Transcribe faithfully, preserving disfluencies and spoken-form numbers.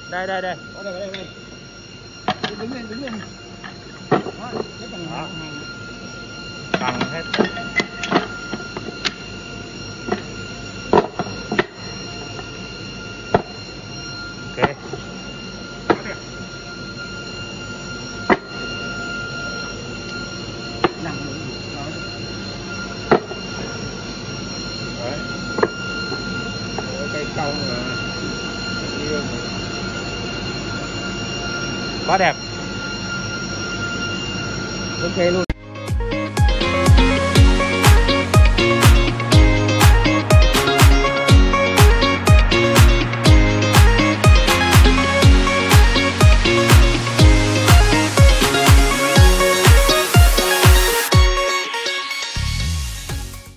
Đây đây đây. Ở đây, đây, đây. Đứng lên, đứng lên. Đó, cái tầng Đó. hàng. Bằng hết. Ok. Nằm đó. Đấy. Ở cây cong là yêu Quá đẹp. Ok luôn.